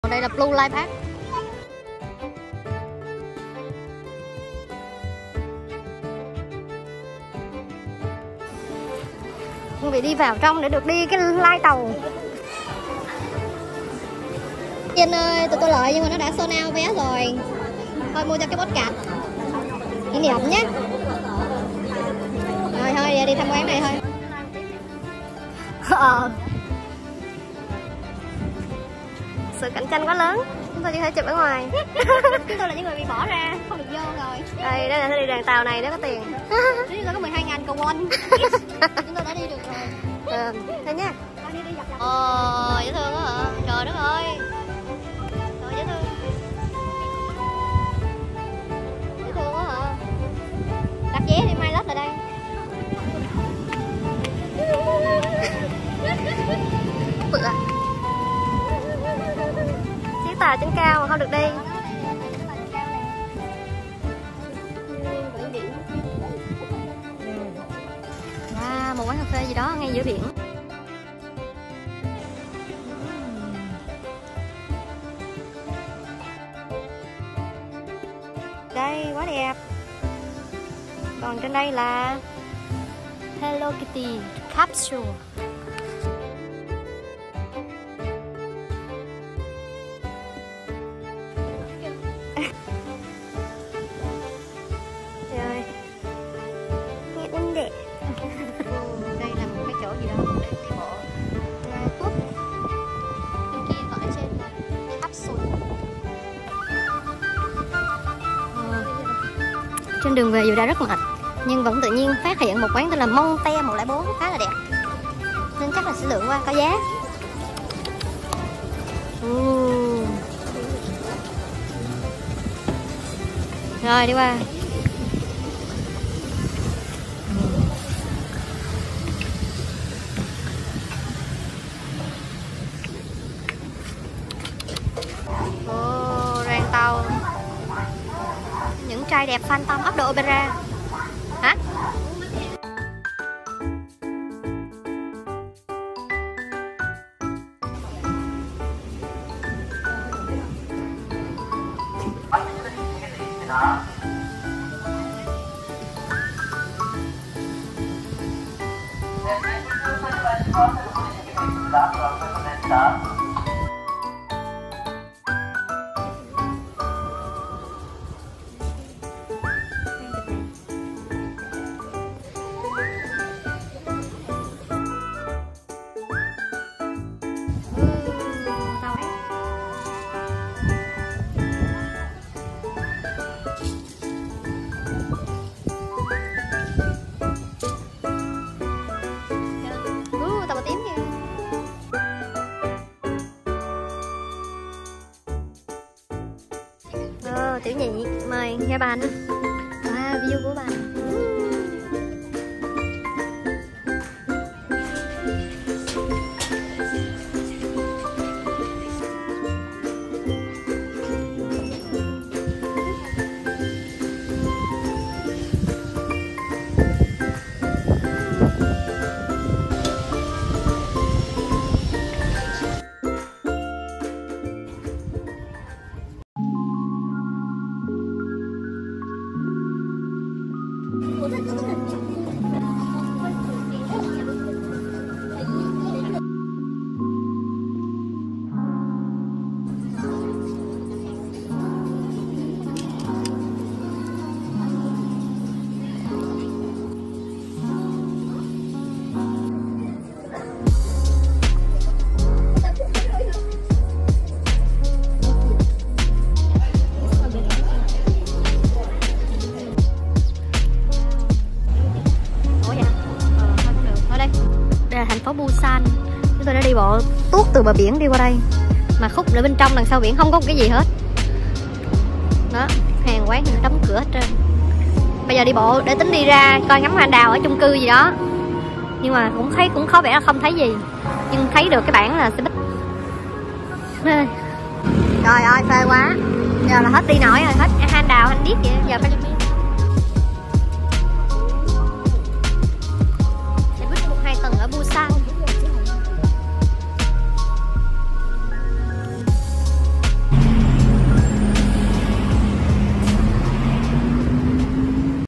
Đây là Blue Life Park. Chuẩn bị đi vào trong để được đi cái lai tàu. Yên ơi, tụi tôi lợi nhưng mà nó đã sold out vé rồi. Thôi mua cho cái podcast kỷ niệm nhé. Rồi thôi đi tham quan này thôi. Sự cạnh tranh quá lớn, chúng tôi chỉ thể chụp ở ngoài. Chúng tôi là những người bị bỏ ra, không được vô rồi. Đây, đây là đi đoàn tàu này, nó có tiền. Nếu như có 12.000 cầu won, chúng tôi đã đi được rồi. Thế nhá. Đi dọc dọc. Dễ thương quá hả? Trời đất ơi. Trời dễ thương. Dễ thương quá hả? Đặt vé đi mai lết lại đây. Bự à? Chiếc tàu trên cao mà không được đi. À, một quán cà phê gì đó ngay giữa biển. Đây, quá đẹp. Còn trên đây là Hello Kitty Capsule. Rồi. Nghe ưng đẹp. Đây là một cái chỗ gì đó để đi bộ. Tuốt. Bên kia gọi trên là Capsule. Trên đường về dù đã rất mệt nhưng vẫn tự nhiên phát hiện một quán tên là Monte 104 khá là đẹp nên chắc là sẽ lượn qua có giá. Rồi đi qua. Đoàn tàu những trai đẹp Phantom of the Opera. Hả? Tiểu nhị mời nghe bàn. View của bàn. Thành phố Busan. Chúng tôi đã đi bộ tuốt từ bờ biển đi qua đây mà khúc ở bên trong đằng sau biển không có một cái gì hết đó, hàng quán thì đóng cửa hết trơn. Bây giờ đi bộ để tính đi ra coi ngắm hoa anh đào ở chung cư gì đó nhưng mà cũng có vẻ là không thấy gì nhưng thấy được cái bảng là xe buýt. Trời ơi phê quá, giờ là hết đi nổi rồi, hết hoa anh đào anh điếc vậy giờ phải